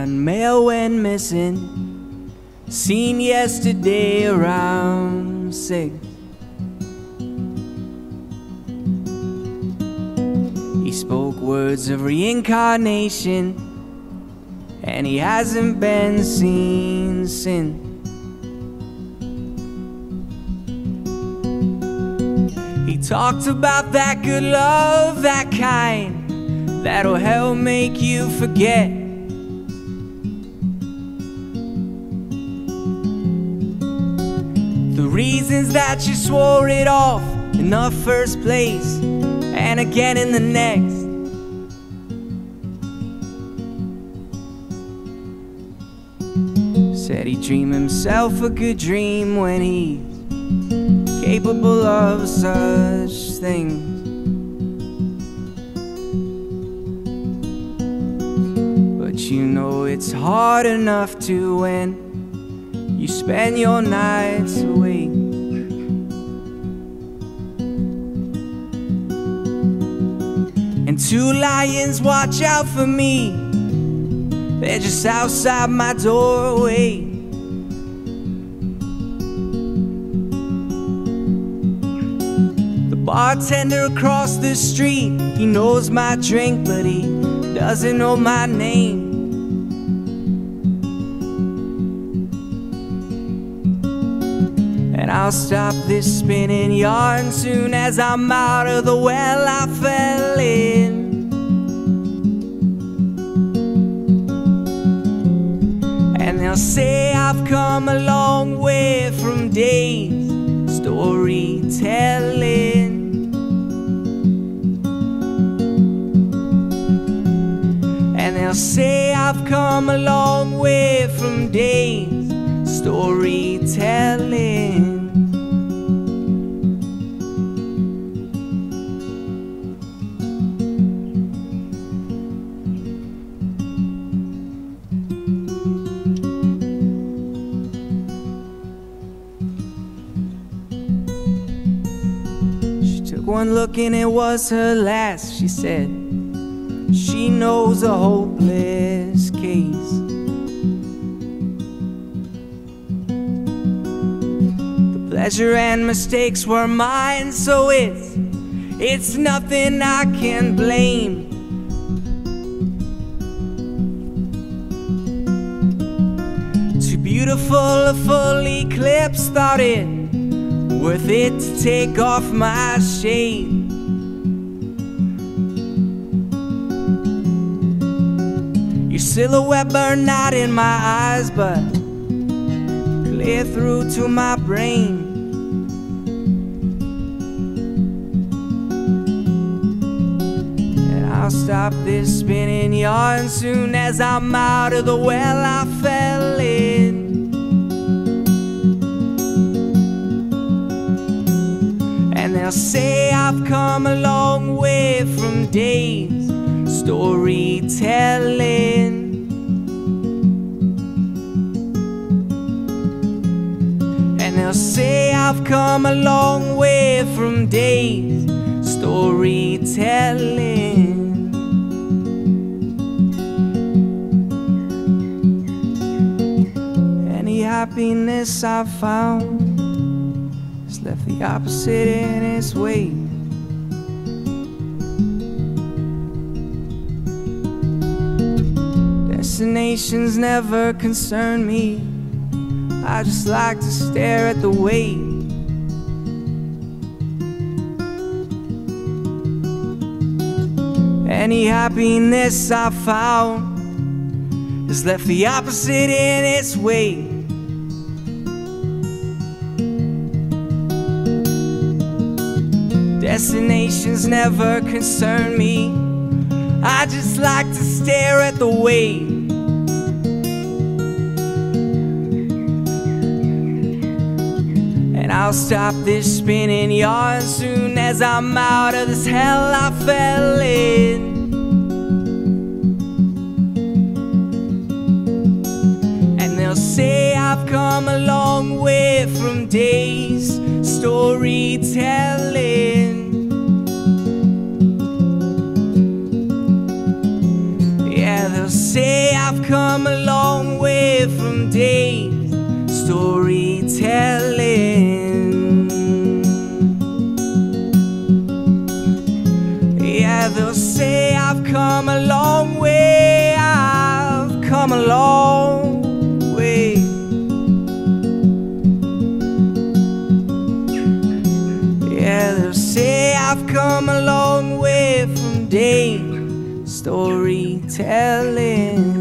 man, mail went missing, seen yesterday around 6. He spoke words of reincarnation, and he hasn't been seen since. He talked about that good love, that kind that'll help make you forget. The reasons that you swore it off in the first place and again in the next. Said he'd dream himself a good dream when he's capable of such things. But you know it's hard enough to when you spend your nights awake. And 2 lions watch out for me, they're just outside my doorway. The bartender across the street, he knows my drink, but he doesn't know my name. And I'll stop this spinning yarn soon as I'm out of the well I fell in. And they'll say I've come a long way from days storytelling. And they'll say I've come a long way from days storytelling. One look and it was her last. She said she knows a hopeless case. The pleasure and mistakes were mine, so it's nothing I can blame. Too beautiful a full eclipse, thought it worth it to take off my shade. Your silhouette burned out in my eyes, but clear through to my brain. And I'll stop this spinning yarn soon as I'm out of the well I fell in. They'll say I've come a long way from days storytelling. And they'll say I've come a long way from days storytelling. Any happiness I've found left the opposite in its wake. Destinations never concern me, I just like to stare at the wake. Any happiness I found has left the opposite in its wake. Destinations never concern me, I just like to stare at the wave. And I'll stop this spinning yarn soon as I'm out of this hell I fell in. And they'll say I've come a long way from days storytelling. Yeah, they'll say I've come a long way from days storytelling. Yeah, they'll say I've come a long way, I've come a long way. Yeah, they'll say I've come a long way from days storytelling.